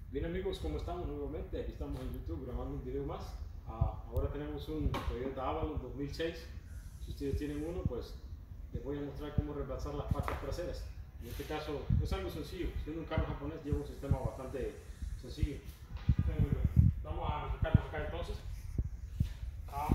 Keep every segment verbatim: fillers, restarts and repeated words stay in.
Bien amigos, ¿cómo estamos nuevamente? Aquí estamos en YouTube grabando un video más. Uh, ahora tenemos un Toyota Avalon dos mil seis. Si ustedes tienen uno, pues les voy a mostrar cómo reemplazar las patas traseras. En este caso es algo sencillo. Siendo un carro japonés lleva un sistema bastante sencillo. Vamos a sacarlo acá entonces. Uh,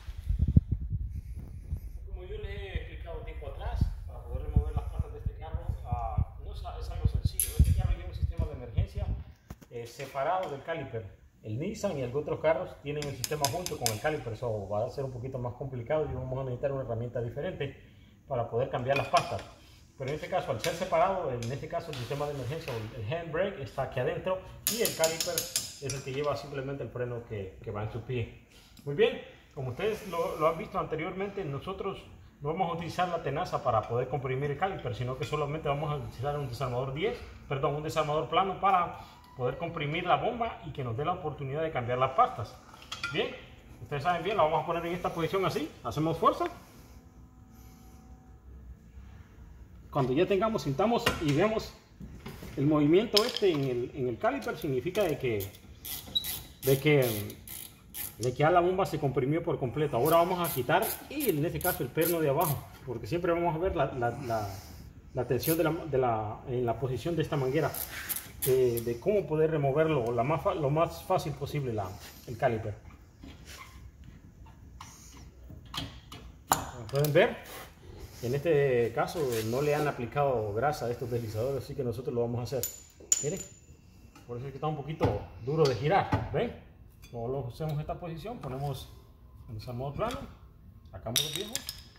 como yo les he explicado tiempo atrás, para poder remover las patas de este carro, uh, no es, es algo sencillo. Este carro lleva un sistema de emergencia Eh, separado del caliper. El Nissan y el otros carros tienen el sistema junto con el caliper, eso va a ser un poquito más complicado y vamos a necesitar una herramienta diferente para poder cambiar las pastas. Pero en este caso, al ser separado, en este caso el sistema de emergencia o el handbrake está aquí adentro y el caliper es el que lleva simplemente el freno que, que va en su pie. Muy bien, como ustedes lo, lo han visto anteriormente, nosotros no vamos a utilizar la tenaza para poder comprimir el caliper, sino que solamente vamos a utilizar un desarmador diez, perdón, un desarmador plano para poder comprimir la bomba y que nos dé la oportunidad de cambiar las pastas. Bien, ustedes saben bien, la vamos a poner en esta posición así, hacemos fuerza. Cuando ya tengamos, sintamos y veamos el movimiento este en el, en el caliper, significa de que, de que de que ya la bomba se comprimió por completo. Ahora vamos a quitar, y en este caso el perno de abajo, porque siempre vamos a ver la, la, la, la tensión de la, de la, en la posición de esta manguera. De, de cómo poder removerlo la más, lo más fácil posible la, el caliper. Como pueden ver, en este caso no le han aplicado grasa a estos deslizadores, así que nosotros lo vamos a hacer. Miren, por eso es que está un poquito duro de girar. ¿Ven? Luego lo hacemos en esta posición, ponemos el desarmador plano, sacamos los viejos.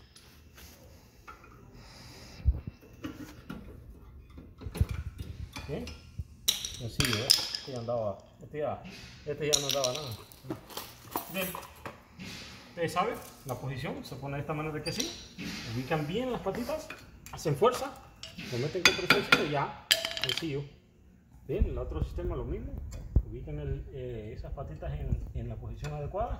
¿Bien? Sencillo, ¿eh? Este ya andaba, este ya, este ya no daba nada. Bien, ustedes saben, la posición se pone de esta manera que así, ubican bien las patitas, hacen fuerza, lo meten con presión y ya, sencillo. Bien, el otro sistema lo mismo, ubican el, eh, esas patitas en, en la posición adecuada,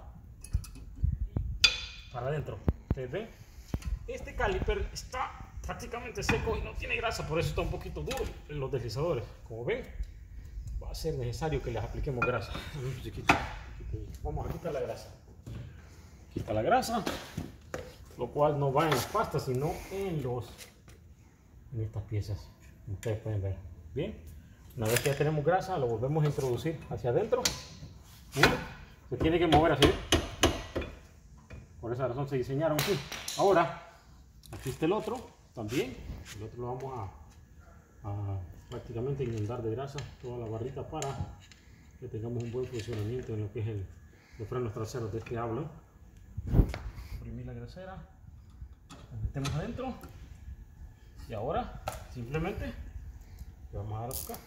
para adentro. Ustedes ven, este caliper está prácticamente seco y no tiene grasa, por eso está un poquito duro en los deslizadores. Como ven, va a ser necesario que les apliquemos grasa. Vamos a quitar la grasa. Quita la grasa, lo cual no va en las pastas, sino en los en estas piezas. Como ustedes pueden ver. Bien, una vez que ya tenemos grasa, lo volvemos a introducir hacia adentro. Bien, se tiene que mover así. Por esa razón se diseñaron así. Ahora, aquí está el otro también. El otro lo vamos a, a prácticamente inundar de grasa toda la barrita para que tengamos un buen funcionamiento en lo que es el, los frenos traseros de este Avalon. Comprimir la grasera, la metemos adentro y ahora simplemente le vamos a dar a tocar.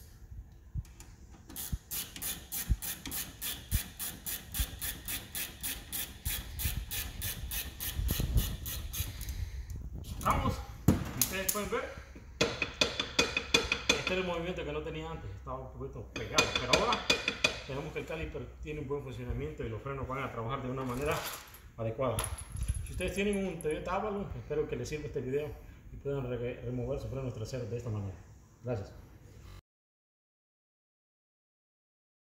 Vamos, ustedes pueden ver. Este era el movimiento que no tenía antes, estaba un poquito pegado, pero ahora tenemos que el caliper tiene un buen funcionamiento y los frenos van a trabajar de una manera adecuada. Si ustedes tienen un Toyota Avalon, espero que les sirva este video y puedan re remover sus frenos traseros de esta manera. Gracias.